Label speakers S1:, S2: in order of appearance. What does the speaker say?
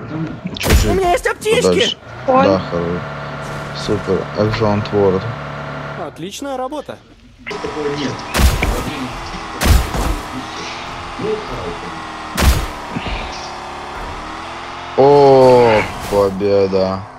S1: Чуть-чуть.
S2: У меня есть аптечки!
S1: Подальше.
S3: Ой.
S1: Да, хорошо. Супер. Excellent word.
S2: Отличная работа.
S4: Нет.
S1: О, победа.